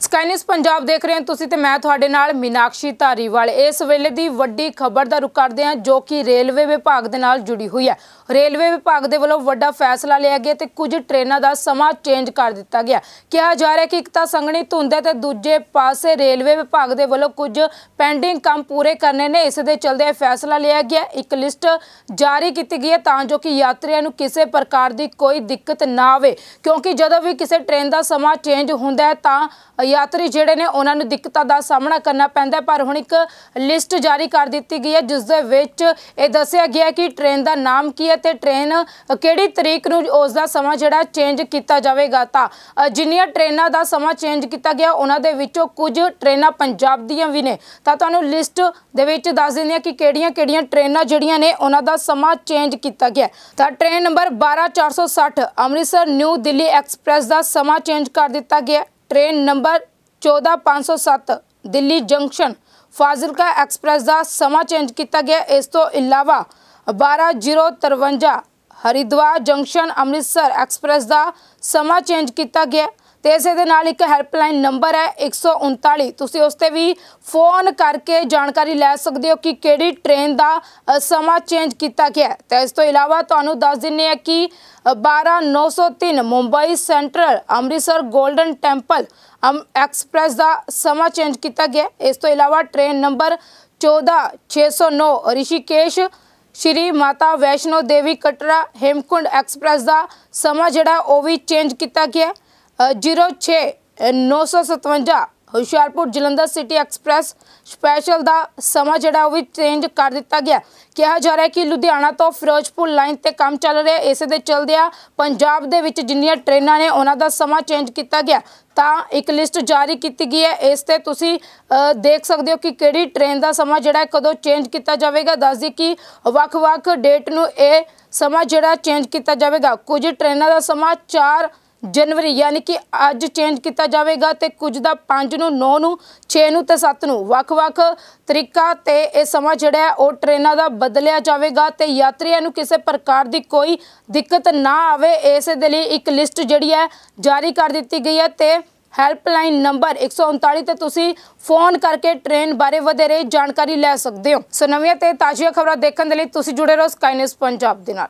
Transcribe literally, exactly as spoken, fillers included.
Sky news Punjab देख रहे हैं तुसीं ते मैं तुहाडे नाल मीनाक्षी धारीवाल। इस वेले दी वड्डी खबर दा रुख करदे हां जो कि रेलवे विभाग दे नाल जुड़ी हुई है। रेलवे विभाग दे वल्लों वड्डा फैसला लिया गया ते कुछ ट्रेनां दा समा चेंज कर दिता गया। कहा जा रहा है कि एक तां संघनी धुंद है ते दूजे पासे रेलवे विभाग दे वल्लों कुछ पेंडिंग काम पूरे करने ने। इस दे चलदे फैसला लिया गया, एक लिस्ट जारी की गई है तां जो कि यात्रियों नूं किसी प्रकार की कोई दिक्कत ना आवे, क्योंकि जदों भी किसी ट्रेन का समा चेंज हुंदा है तां यात्री जिहड़े ने उन्हां नूं दिक्कतां दा सामना करना पैंदा है। पर हुण एक लिस्ट जारी कर दी गई है जिस दे विच इह दस्सिया गया कि ट्रेन का नाम की है ते ट्रेन किहड़ी तरीक नूं उसदा समा जिहड़ा चेंज किया जावेगा। तां जिन्नियां ट्रेनां दा समा चेंज किया गया उन्हां दे विचों कुछ ट्रेनां पंजाब दीयां भी ने। तां तुहानूं लिस्ट दे विच दस दिंदे हां कि किहड़ियां किहड़ियां ट्रेनां जिहड़ियां ने उन्हां दा समा चेंज किया गया। तां ट्रेन नंबर बारह चार सौ सठ अमृतसर न्यू दिल्ली एक्सप्रैस का समा चेंज कर दिता गया। ट्रेन नंबर चौदह पाँच सौ सत्त दिल्ली जंक्शन फाजिलका एक्सप्रैस का समा चेंज किया गया। इस तो इलावा बारह जीरो तरवंजा हरिद्वार जंक्शन अमृतसर एक्सप्रैस का समा चेंज किया गया। तो इस दे नाल एक हैल्पलाइन नंबर है एक सौ उनताली, तुसीं उस ते भी फोन करके जानकारी लै सकते हो कि किहड़ी ट्रेन का समा चेंज किया गया। तो इस तो इलावा तुहानूं दस दिंदे हां कि बारह नौ सौ तीन Mumbai central Amritsar golden temple express का समा चेंज किया गया। इस तो इलावा ट्रेन नंबर चौदह छे सौ नौ ऋषिकेश श्री माता वैष्णो देवी कटरा हेमकुंड एक्सप्रैस का समा जिहड़ा वो भी चेंज किया गया। जीरो छे नौ सौ सतवंजा Hoshiarpur Jalandhar city express special का समा जिहड़ा वो भी चेंज कर दिता गया। कहा जा रहा है कि लुधियाना तो फिरोजपुर लाइन ते काम चल रहा है, इस दे चलदिया पंजाब दे विच जिन्नियां ट्रेनां ने उन्हां दा समा चेंज किया गया। तां एक लिस्ट जारी की गई है, इस ते तुसीं देख सकते हो कि किहड़ी ट्रेन का समा जिहड़ा कदों चेंज किया जाएगा। दस दी कि वख-वख डेट नूं ये समा जिहड़ा चेंज किया जाएगा। कुछ ट्रेनां का समा चार जनवरी यानी कि अज चेंज किया जाएगा तो कुछ का पाँच नूं नौ नूं छे नूं ते सत्त नूं वख-वख तरीका ते ये समा जिहड़ा है वो ट्रेनां दा बदलिया जाएगा तो यात्रियों नूं किसी प्रकार की कोई दिक्कत ना आवे। इस दे लई एक लिस्ट जिहड़ी है जारी कर दी गई है तो हैल्पलाइन नंबर एक सौ उनताली ते तुसीं फोन करके ट्रेन बारे वधेरे जानकारी लै सकते हो। सो नवीं ते ताज़ियां खबरां देखण दे लई तुसीं जुड़े रहो स्काई न्यूज़ पंजाब दे नाल।